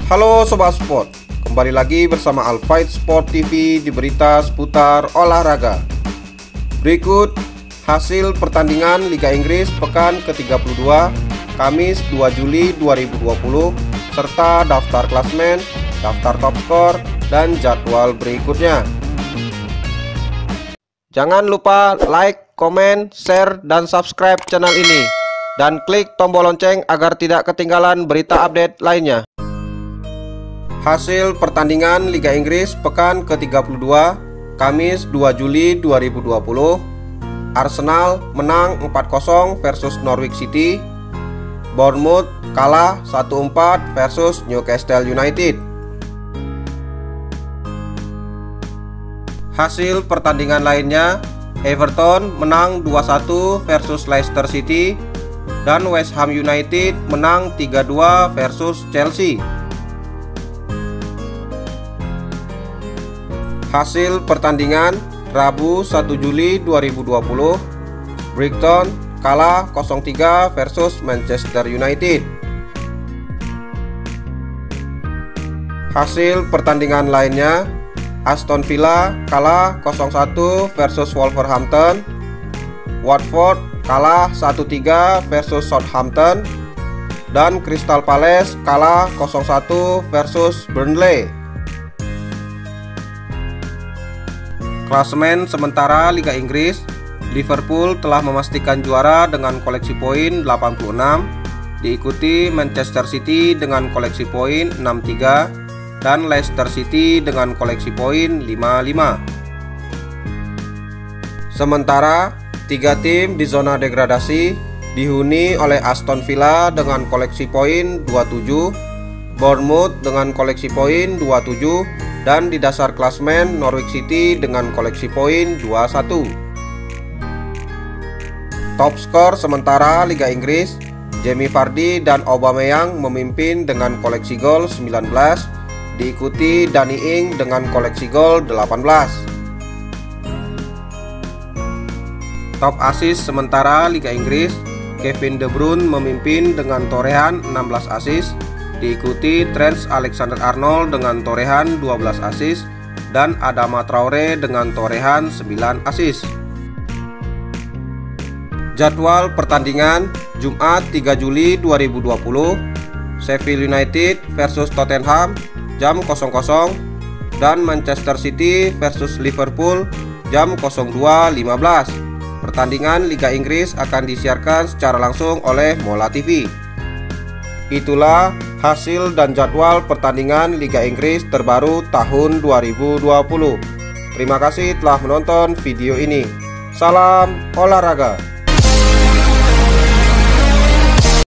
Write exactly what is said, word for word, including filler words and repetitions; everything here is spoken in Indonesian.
Halo Sobat Sport, kembali lagi bersama Alfight Sport T V di berita seputar olahraga. Berikut hasil pertandingan Liga Inggris pekan ke tiga puluh dua, Kamis dua Juli dua ribu dua puluh, serta daftar klasmen, daftar top skor, dan jadwal berikutnya. Jangan lupa like, komen, share, dan subscribe channel ini, dan klik tombol lonceng agar tidak ketinggalan berita update lainnya. Hasil pertandingan Liga Inggris pekan ke tiga puluh dua, Kamis dua Juli dua ribu dua puluh. Arsenal menang empat kosong versus Norwich City. Bournemouth kalah satu empat versus Newcastle United. Hasil pertandingan lainnya, Everton menang dua satu versus Leicester City, dan West Ham United menang tiga dua versus Chelsea. Hasil pertandingan Rabu satu Juli dua ribu dua puluh, Brighton kalah nol tiga versus Manchester United. Hasil pertandingan lainnya, Aston Villa kalah nol satu versus Wolverhampton, Watford kalah satu tiga versus Southampton, dan Crystal Palace kalah nol satu versus Burnley. Klasemen sementara Liga Inggris, Liverpool telah memastikan juara dengan koleksi poin delapan puluh enam, diikuti Manchester City dengan koleksi poin enam tiga, dan Leicester City dengan koleksi poin lima lima. Sementara tiga tim di zona degradasi dihuni oleh Aston Villa dengan koleksi poin dua puluh tujuh, Bournemouth dengan koleksi poin dua puluh tujuh, dan di dasar klasmen Norwich City dengan koleksi poin dua puluh satu. Top skor sementara Liga Inggris, Jamie Vardy dan Aubameyang memimpin dengan koleksi gol sembilan belas, diikuti Danny Ings dengan koleksi gol delapan belas. Top assist sementara Liga Inggris, Kevin De Bruyne memimpin dengan torehan enam belas assist, diikuti Trent Alexander-Arnold dengan torehan dua belas assist, dan Adama Traore dengan torehan sembilan assist. Jadwal pertandingan Jumat tiga Juli dua ribu dua puluh, Sheffield United versus Tottenham jam nol nol, dan Manchester City versus Liverpool jam nol dua lima belas. Pertandingan Liga Inggris akan disiarkan secara langsung oleh Mola T V. Itulah hasil dan jadwal pertandingan Liga Inggris terbaru tahun dua ribu dua puluh. Terima kasih telah menonton video ini. Salam olahraga.